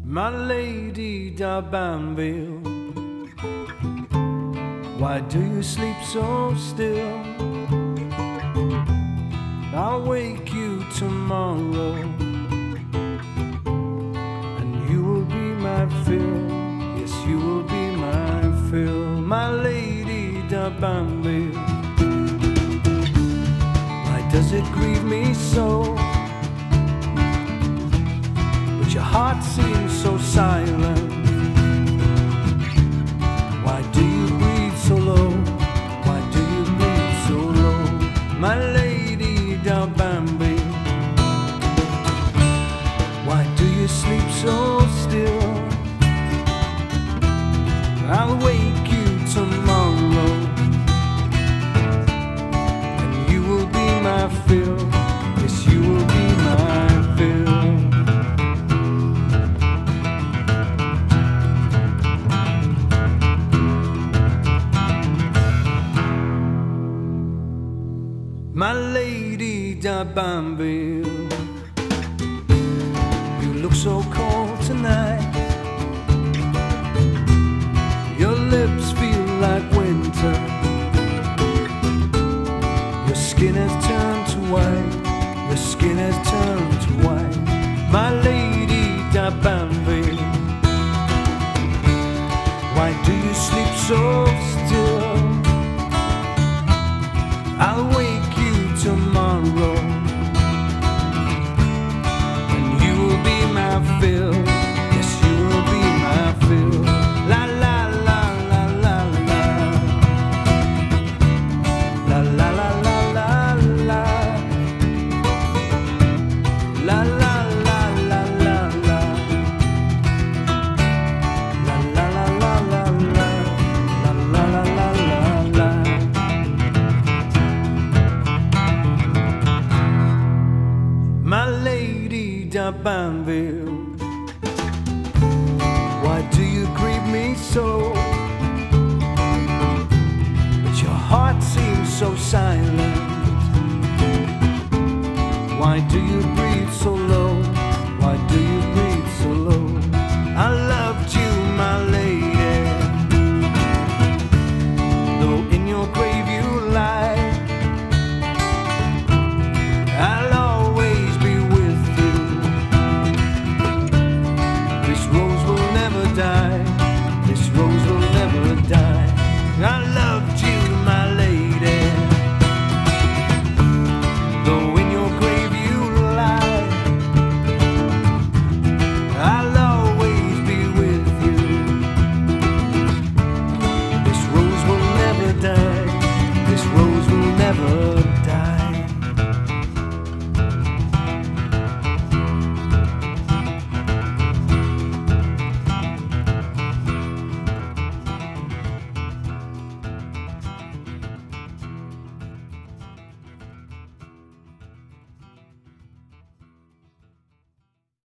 My lady d'Albanville, why do you sleep so still? I'll wake you tomorrow, and you will be my fill. Yes, you will be my fill, my lady d'Albanville. Why does it grieve me so? But your heart seems so silent. Why do you breathe so low? Why do you breathe so low, my lady d'Albanville? Why do you sleep so still? I'll wake you tomorrow, and you will be my fill. Yes, you will be my fill. My lady d'Albanville, you look so cold tonight. Your lips feel like winter. Your skin has turned to white. Your skin has turned to white, my lady d'Albanville. Why do you sleep so still? I'll wait